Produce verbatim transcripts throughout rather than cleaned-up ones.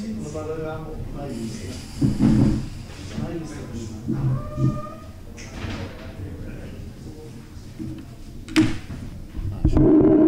Sì, non l'avevamo mai vista. Mai vista prima. Ah, sì.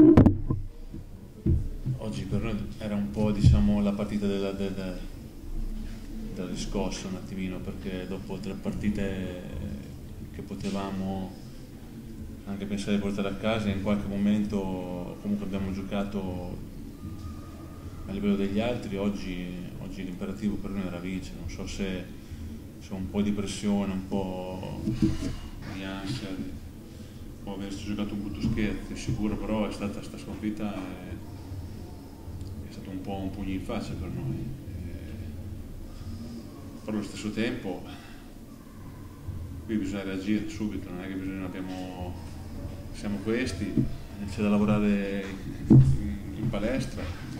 Oggi per noi era un po', diciamo, la partita della, della, della riscossa un attimino, perché dopo tre partite che potevamo anche pensare di portare a casa, in qualche momento comunque abbiamo giocato a livello degli altri. Oggi, oggi l'imperativo per noi era vincere. Non so se, se un po' di pressione, un po' di ansia, può averci giocato un brutto scherzo, sicuro, però è stata sta sconfitta è, è stato un po' un pugno in faccia per noi. E, però allo stesso tempo qui bisogna reagire subito, non è che bisogna, abbiamo, siamo questi, c'è da lavorare in, in palestra,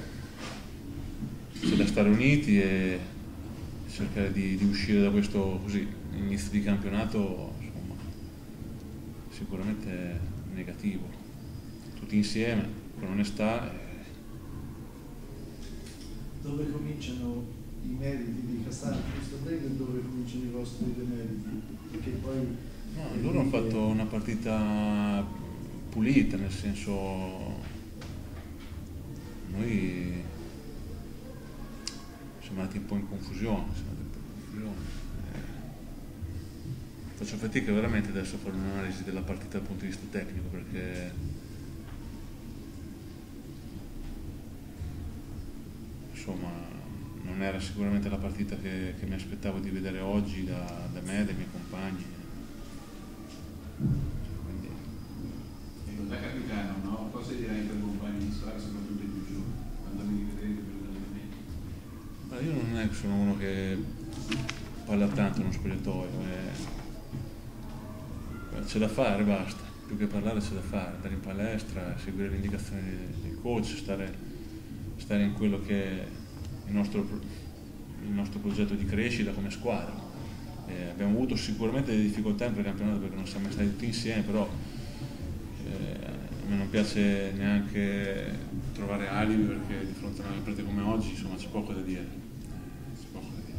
c'è da stare uniti e cercare di, di uscire da questo così inizio di campionato, insomma, sicuramente negativo. Tutti insieme, con onestà. E... Dove cominciano i meriti di Castagna in questo break e dove cominciano i vostri demeriti? Perché poi no, loro hanno fatto una partita pulita, nel senso, noi siamo andati un po' in confusione, siamo andati un po' in confusione. Eh, faccio fatica veramente adesso a fare un'analisi della partita dal punto di vista tecnico, perché insomma non era sicuramente la partita che, che mi aspettavo di vedere oggi da, da me e dai miei compagni. Quindi... Da capitano, no? Cosa direi ai tuoi compagni di squadra, soprattutto i più giovani, quando mi rivedete per l'allenamento? Ma io non è che sono uno che parla tanto nello spogliatoio, eh. C'è da fare, basta, più che parlare c'è da fare, andare in palestra, seguire le indicazioni del coach, stare, stare in quello che è il nostro, il nostro progetto di crescita come squadra. Eh, abbiamo avuto sicuramente delle difficoltà in precampionato perché non siamo mai stati tutti insieme, però eh, a me non piace neanche trovare alibi, perché di fronte a una partita come oggi, insomma, c'è poco da dire. Eh, c'è poco da dire.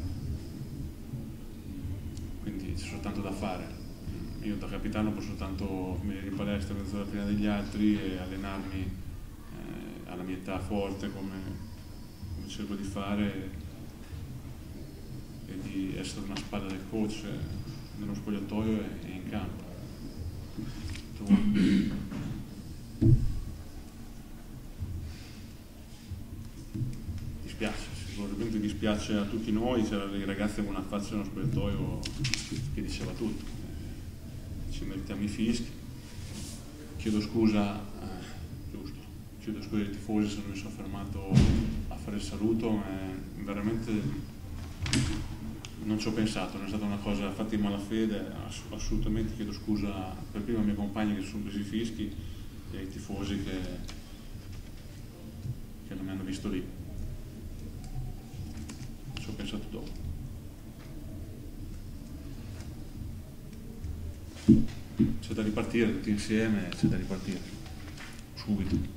Quindi c'è soltanto da fare. Io da capitano posso soltanto venire in palestra mezz'ora prima degli altri e allenarmi eh, alla mia età forte come, come cerco di fare, e di essere una spalla del coach nello spogliatoio e in campo. Mi dispiace, sicuramente dispiace a tutti noi. C'erano dei ragazzi con una faccia nello spogliatoio che diceva tutto. Eh, ci meritiamo i fischi. Chiedo scusa, eh, giusto, chiedo scusa ai tifosi se non mi sono fermato a fare il saluto, ma veramente non ci ho pensato, non è stata una cosa fatta in malafede. Ass assolutamente chiedo scusa per prima ai miei compagni che sono presi i fischi e ai tifosi che, che non mi hanno visto lì. Ci ho pensato dopo. C'è da ripartire tutti insieme, c'è da ripartire subito.